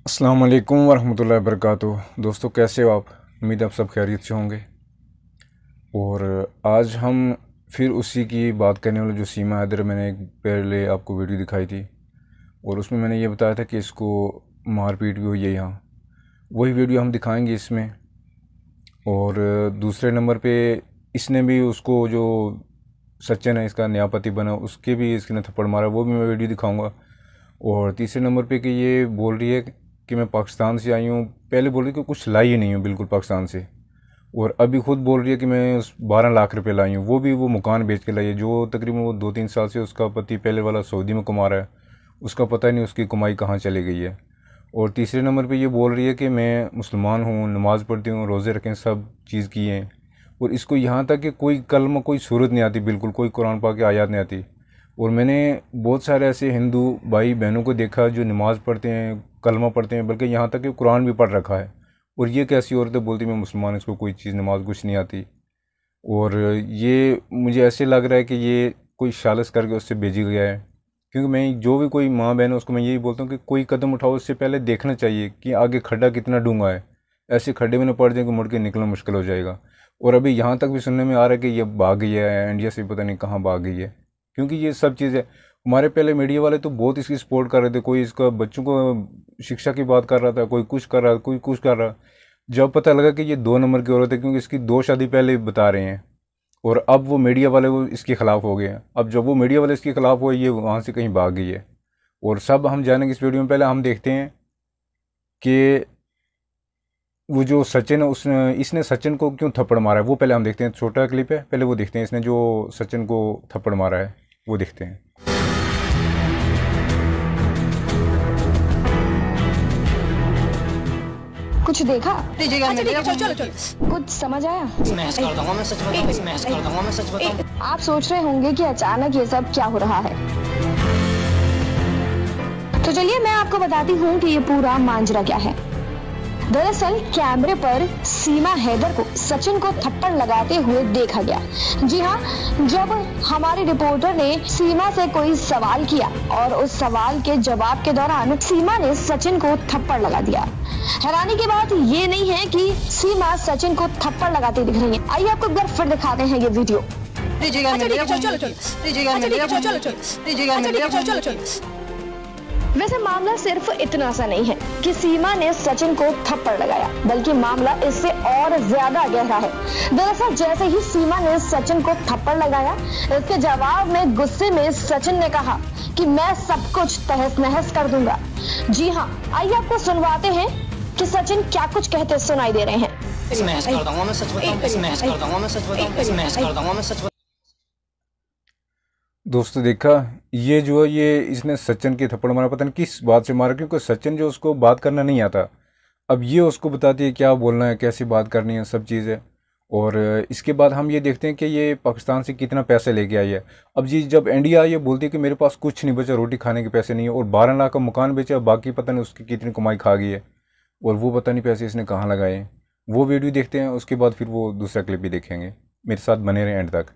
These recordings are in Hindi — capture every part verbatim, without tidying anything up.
अस्सलाम वालेकुम वरहमतुल्लाहि वबरकातुहू। दोस्तों, कैसे हो आप? उम्मीद है आप सब खैरियत से होंगे। और आज हम फिर उसी की बात करने वाले जो सीमा हैदर, मैंने एक पहले आपको वीडियो दिखाई थी और उसमें मैंने ये बताया था कि इसको मारपीट भी हुई है यहाँ। वही वीडियो हम दिखाएंगे इसमें। और दूसरे नंबर पे इसने भी उसको, जो सचिन है इसका नया पति बना, उसके भी इसने थप्पड़ मारा, वो भी मैं वीडियो दिखाऊंगा। और तीसरे नंबर पे कि ये बोल रही है कि मैं पाकिस्तान से आई हूँ। पहले बोल रही कि कुछ लाई ही नहीं हूँ बिल्कुल पाकिस्तान से, और अभी खुद बोल रही है कि मैं उस बारह लाख रुपए लाई हूँ, वो भी वो मकान बेच के लाई है जो तकरीबन वो दो तीन साल से उसका पति पहले वाला सऊदी में कमा रहा है। उसका पता ही नहीं उसकी कमाई कहाँ चली गई है। और तीसरे नंबर पे ये बोल रही है कि मैं मुसलमान हूँ, नमाज़ पढ़ती हूँ, रोज़े रखें, सब चीज़ की हैं। और इसको यहाँ तक कि कोई कलमा, कोई सूरत नहीं आती, बिल्कुल कोई कुरान पाक की आयत नहीं आती। और मैंने बहुत सारे ऐसे हिंदू भाई बहनों को देखा जो नमाज़ पढ़ते हैं, कलमा पढ़ते हैं, बल्कि यहाँ तक कि कुरान भी पढ़ रखा है। और ये कैसी औरतें बोलती मैं मुसलमान, इसको कोई चीज़ नमाज कुछ नहीं आती। और ये मुझे ऐसे लग रहा है कि ये कोई साजिश करके उससे भेजी गया है। क्योंकि मैं जो भी कोई माँ बहन है उसको मैं यही बोलता हूँ कि कोई कदम उठाओ उससे पहले देखना चाहिए कि आगे खड्डा कितना डूंगा है। ऐसे खड्डे में न पड़ जाए कि मुड़ के निकलना मुश्किल हो जाएगा। और अभी यहाँ तक भी सुनने में आ रहा है कि ये भाग गई है इंडिया से, पता नहीं कहाँ भाग गई है। क्योंकि ये सब चीज़ें हमारे पहले मीडिया वाले तो बहुत इसकी सपोर्ट कर रहे थे। कोई इसका बच्चों को शिक्षा की बात कर रहा था, कोई कुछ कर रहा, कोई कुछ कर रहा। जब पता लगा कि ये दो नंबर की औरत है, क्योंकि इसकी दो शादी पहले बता रहे हैं, और अब वो मीडिया वाले वो इसके खिलाफ हो गए हैं। अब जब वो मीडिया वाले इसके खिलाफ हुए, ये वहाँ से कहीं भाग गई है। और सब हम जानेंगे इस वीडियो में। पहले हम देखते हैं कि वो जो सचिन है, उसने इसने सचिन को क्यों थप्पड़ मारा है। वो पहले हम देखते हैं, छोटा क्लिप है, पहले वो देखते हैं इसने जो सचिन को थप्पड़ मारा है वो देखते हैं। कुछ देखा? अच्छा, ठीक है, चलो चलो चलो। कुछ समझ आया? स्मैश कर दूंगा मैं, सच बताऊं, स्मैश कर दूंगा मैं, सच बताऊं। आप सोच रहे होंगे कि अचानक ये सब क्या हो रहा है, तो चलिए मैं आपको बताती हूँ कि ये पूरा मांजरा क्या है। दरअसल कैमरे पर सीमा हैदर को सचिन को थप्पड़ लगाते हुए देखा गया। जी हाँ, जब हमारे रिपोर्टर ने सीमा से कोई सवाल किया और उस सवाल के जवाब के दौरान सीमा ने सचिन को थप्पड़ लगा दिया। हैरानी की बात ये नहीं है कि सीमा सचिन को थप्पड़ लगाती दिख रही है। आइए आपको एक बार फिर दिखाते हैं ये वीडियो। चलो चलो चलो चलो चलो। वैसे मामला सिर्फ इतना सा नहीं है कि सीमा ने सचिन को थप्पड़ लगाया, बल्कि मामला इससे और ज्यादा गहरा है। दरअसल जैसे ही सीमा ने सचिन को थप्पड़ लगाया, इसके जवाब में गुस्से में सचिन ने कहा कि मैं सब कुछ तहस नहस कर दूंगा। जी हाँ, आइए आपको सुनवाते हैं कि सचिन क्या कुछ कहते सुनाई दे रहे हैं। स्मैश कर दूंगा मैं, सच बताऊं, स्मैश कर दूंगा मैं, सच बताऊं, स्मैश कर दूंगा मैं, सच। दोस्तों देखा, ये जो है ये इसने सचिन के थप्पड़ मारा, पता नहीं किस बात से मारा, क्योंकि सचिन जो उसको बात करना नहीं आता। अब ये उसको बताती है क्या बोलना है, कैसी बात करनी है, सब चीज़ें। और इसके बाद हम ये देखते हैं कि ये पाकिस्तान से कितना पैसे लेके आई है। अब जी जब इंडिया आई, ये बोलती है कि मेरे पास कुछ नहीं बचा, रोटी खाने के पैसे नहीं है, और बारह लाख का मकान बेचा, बाकी पता नहीं उसकी कितनी कमाई खा गई है, और वो पता नहीं पैसे इसने कहाँ लगाए हैं। वो वीडियो देखते हैं, उसके बाद फिर वो दूसरा क्लिप भी देखेंगे। मेरे साथ बने रहे एंड तक।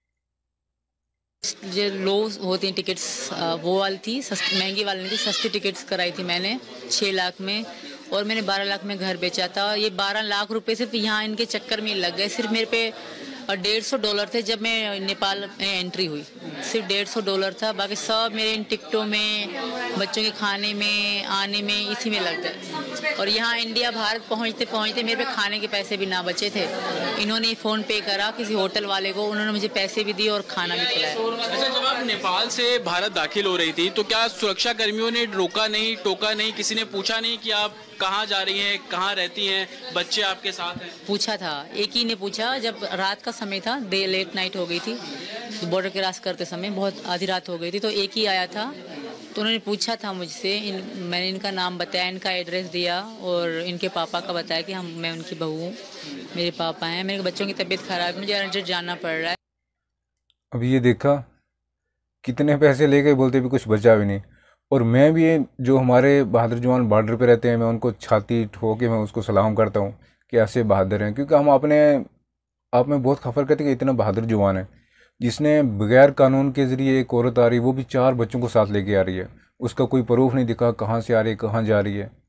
जो लो होती हैं टिकट्स, वो वाली थी, सस्ती महंगी वाली नहीं थी, सस्ती टिकट्स कराई थी मैंने छः लाख में, और मैंने बारह लाख में घर बेचा था। ये बारह लाख रुपए सिर्फ यहाँ इनके चक्कर में लग गए। सिर्फ मेरे पे डेढ़ सौ डॉलर थे जब मैं नेपाल में एंट्री हुई, सिर्फ डेढ़ सौ डॉलर था। बाकी सब मेरे इन टिकटों में, बच्चों के खाने में, आने में, इसी में लग गए। और यहाँ इंडिया भारत पहुँचते पहुँचते मेरे पे खाने के पैसे भी ना बचे थे। इन्होंने फ़ोन पे करा किसी होटल वाले को, उन्होंने मुझे पैसे भी दिए और खाना भी खिलाया। अच्छा, जब आप नेपाल से भारत दाखिल हो रही थी तो क्या सुरक्षा कर्मियों ने रोका नहीं, टोका नहीं, किसी ने पूछा नहीं कि आप कहाँ जा रही हैं, कहाँ रहती हैं, बच्चे आपके साथ हैं? पूछा था, एक ही ने पूछा। जब रात का समय था, दे लेट नाइट हो गई थी, बॉर्डर क्रॉस करते समय बहुत आधी रात हो गई थी, तो एक ही आया था। तो उन्होंने पूछा था मुझसे, इन, मैंने इनका नाम बताया, इनका एड्रेस दिया, और इनके पापा का बताया कि हम मैं उनकी बहू हूँ, मेरे पापा हैं, मेरे बच्चों की तबीयत खराब है, मुझे अर्जेंट जाना पड़ रहा है। अब ये देखा कितने पैसे ले गए, बोलते भी कुछ बचा भी नहीं। और मैं भी जो हमारे बहादुर जवान बॉर्डर पे रहते हैं, मैं उनको छाती ठोक के मैं उसको सलाम करता हूँ कि ऐसे बहादुर हैं। क्योंकि हम अपने आप में बहुत फख्र करते हैं कि इतना बहादुर जवान है जिसने बगैर कानून के ज़रिए एक औरत आ रही है, वो भी चार बच्चों को साथ लेके आ रही है, उसका कोई प्रूफ नहीं दिखा कहाँ से आ रही है, कहाँ जा रही है।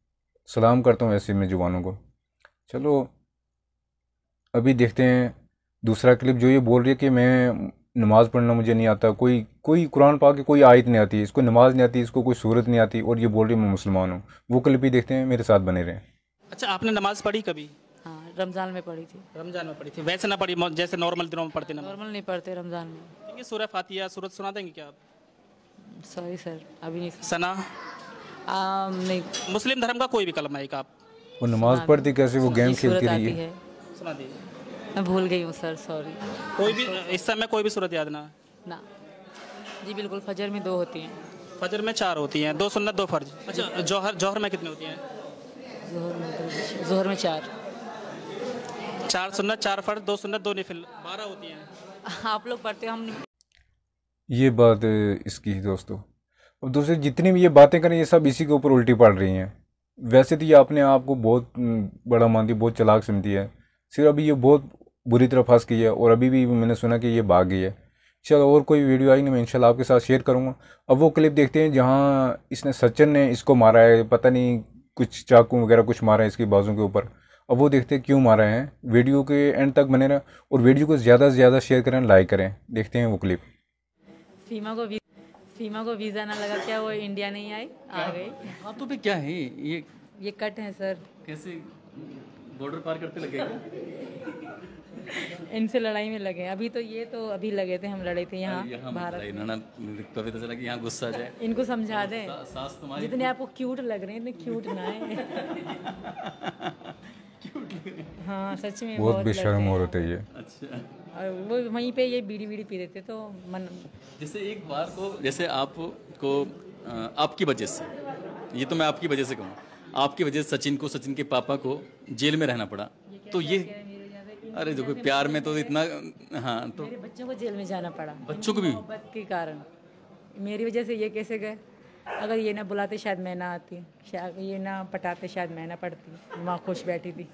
सलाम करता हूँ ऐसे में जवानों को। चलो अभी देखते हैं दूसरा क्लिप। जो ये बोल रही है कि मैं नमाज़ पढ़ना मुझे नहीं आता, कोई कोई कुरान पाक की कोई आयत नहीं आती, इसको नमाज नहीं आती, इसको कोई सूरत नहीं आती, और ये बोल रही है मैं मुसलमान हूँ। वो क्लिप भी देखते हैं, मेरे साथ बने रहें। अच्छा, आपने नमाज पढ़ी कभी? हाँ, रमज़ान में पढ़ी थी। रमजान में पढ़ी थी, वैसे ना पढ़ी जैसे नॉर्मल दिनों में पढ़ते नमाज? नॉर्मल नहीं पढ़ते रमज़ान में। ये सूरह फातिहा सूरत सुना देंगे क्या आप? सॉरी सर, अभी नहीं। सना आ, नहीं मुस्लिम धर्म का कोई भी कलमा एक आप वो नमाज पढ़ती कैसे, वो गेम ये सूरत खेलती रही आती है। है, सुना दीजिए। मैं भूल गई हूँ सर, सॉरी। कोई भी इस समय कोई भी सूरत याद ना? ना जी, बिल्कुल। फजर में दो होती हैं। फजर में चार होती हैं, दो सुन्नत दो फर्ज। अच्छा, जौहर जौहर में कितनी होती हैं? जोहर में जोहर में चार। चार सुन्नत चार फर्ज दो सुन्नत दो निफिल, बारह होती हैं। आप लोग पढ़ते हो, हम नहीं। ये बात इसकी है दोस्तों। अब दूसरी जितनी भी ये बातें करें ये सब इसी के ऊपर उल्टी पड़ रही हैं। वैसे तो ये अपने आप को बहुत बड़ा मानती है, बहुत चालाक समझती है, सिर्फ अभी ये बहुत बुरी तरह फंस गई है, और अभी भी मैंने सुना कि ये भाग गई है। चलो और कोई वीडियो आई नहीं, मैं इंशाल्लाह आपके साथ शेयर करूँगा। अब वो क्लिप देखते हैं जहाँ इसने सचिन ने इसको मारा है, पता नहीं कुछ चाकू वगैरह कुछ मारा है इसकी बाजू के ऊपर। अब वो देखते हैं क्यों मारा है। वीडियो के एंड तक बने रहें और वीडियो को ज़्यादा से ज़्यादा शेयर करें, लाइक करें। देखते हैं वो क्लिप। फीमा को वी, फीमा को वीज़ा ना लगा क्या, वो इंडिया नहीं आई, आ गई। हाथों पे क्या है ये? ये कट है सर। कैसे बॉर्डर पार करते लगेगा? इनसे लड़ाई में लगे अभी तो, ये तो अभी लगे थे, हम लड़े थे यहाँ भारत। ना पता चला कि यहाँ गुस्सा जाए। इनको समझा दें, सास तुम्हारी जितने आपको क्यूट लग रहे हैं इतने क्यूट ना है। हाँ सच में बहुत बहुत बेशर्म लगते हैं। औरत है ये। अच्छा, और वो वहीं पे ये बीड़ी बीड़ी पी देते तो मन। जैसे एक बार को जैसे आपको आपकी वजह से, ये तो मैं आपकी वजह से कहूँ, आपकी वजह से सचिन को, सचिन के पापा को जेल में रहना पड़ा, तो ये अरे देखो प्यार में तो इतना, हाँ तो मेरे बच्चों को जेल में जाना पड़ा, बच्चों को भी मोहब्बत के कारण। मेरी वजह से ये कैसे गए? अगर ये ना बुलाते शायद मैं ना आती, शायद ये ना पटाते शायद मैं ना पढ़ती, माँ खुश बैठी थी।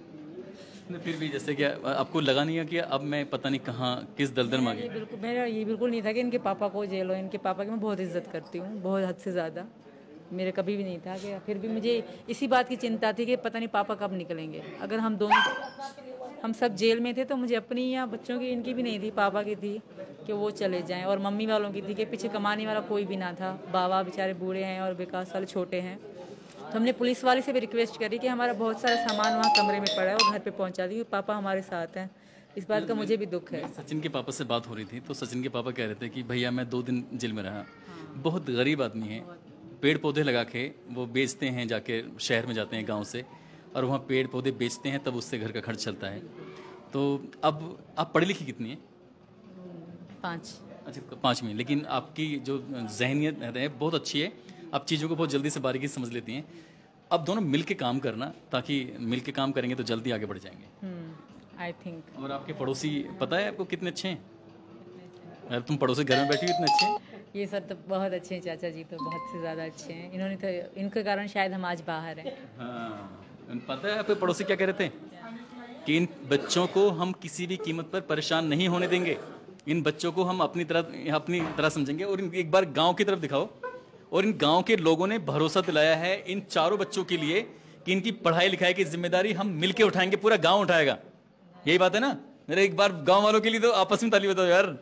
फिर भी जैसे क्या आपको लगा नहीं है कि अब मैं पता नहीं कहाँ किस दलदल में आ ये गई? बिल्कुल, मेरा ये बिल्कुल नहीं था कि इनके पापा को जेल हो। इनके पापा की मैं बहुत इज्जत करती हूँ, बहुत हद से ज़्यादा। मेरे कभी भी नहीं था कि, फिर भी मुझे इसी बात की चिंता थी कि पता नहीं पापा कब निकलेंगे। अगर हम दोनों हम सब जेल में थे तो मुझे अपनी या बच्चों की, इनकी भी नहीं थी, पापा की थी कि वो चले जाएं, और मम्मी वालों की थी कि पीछे कमाने वाला कोई भी ना था। बाबा बेचारे बूढ़े हैं और विकास वाले छोटे हैं। तो हमने पुलिस वाले से भी रिक्वेस्ट करी कि हमारा बहुत सारा सामान वहाँ कमरे में पड़ा है और घर पे पहुँचा दी, पापा हमारे साथ हैं। इस बात का मुझे भी दुख है। सचिन के पापा से बात हो रही थी तो सचिन के पापा कह रहे थे कि भैया मैं दो दिन जेल में रहा, बहुत गरीब आदमी है, पेड़ पौधे लगा के वो बेचते हैं, जाके शहर में जाते हैं गांव से और वहाँ पेड़ पौधे बेचते हैं, तब उससे घर का खर्च चलता है। तो अब आप पढ़ी लिखी कितनी है? पाँच। अच्छा पाँच में, लेकिन आपकी जो जहनियत है बहुत अच्छी है, आप चीज़ों को बहुत जल्दी से बारीकी से समझ लेती हैं। अब दोनों मिल के काम करना, ताकि मिल के काम करेंगे तो जल्दी आगे बढ़ जाएंगे। I think. और आपके पड़ोसी पता है आपको कितने अच्छे हैं? अरे तुम पड़ोसी घर में बैठी हो इतने अच्छे? ये सब तो बहुत अच्छे हैं, चाचा जी तो बहुत से ज़्यादा अच्छे हैं। इन्होंने तो, इनके कारण शायद हम आज बाहर हैं। हाँ, पता है आपके पड़ोसी क्या कह रहे थे कि इन बच्चों को हम किसी भी कीमत पर परेशान नहीं होने देंगे, इन बच्चों को हम अपनी तरह अपनी तरह समझेंगे। और एक बार गांव की तरफ दिखाओ, और इन गांव के लोगों ने भरोसा दिलाया है इन चारों बच्चों के लिए कि इनकी पढ़ाई लिखाई की जिम्मेदारी हम मिलके उठाएंगे, पूरा गांव उठाएगा। यही बात है ना? मेरे एक बार गांव वालों के लिए तो आपस में ताली बताओ यार।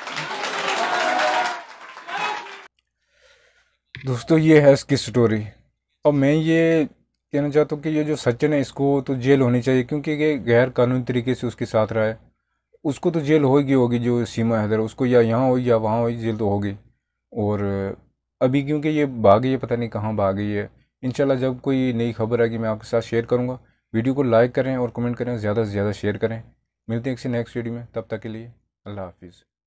दोस्तों ये है इसकी स्टोरी। और मैं ये कहना चाहता हूँ कि ये जो सचिन है इसको तो जेल होनी चाहिए, क्योंकि ये गैर कानूनी तरीके से उसके साथ रहा है। उसको तो जेल होगी होगी जो सीमा हैदर, उसको या यहाँ हो या वहाँ हो, जेल तो होगी। और अभी क्योंकि ये भाग गई है, पता नहीं कहाँ भाग गई है। इंशाल्लाह जब कोई नई खबर आएगी मैं आपके साथ शेयर करूँगा। वीडियो को लाइक करें और कमेंट करें, ज़्यादा से ज़्यादा शेयर करें। मिलते हैं किसी नेक्स्ट वीडियो में, तब तक के लिए अल्लाह हाफिज़।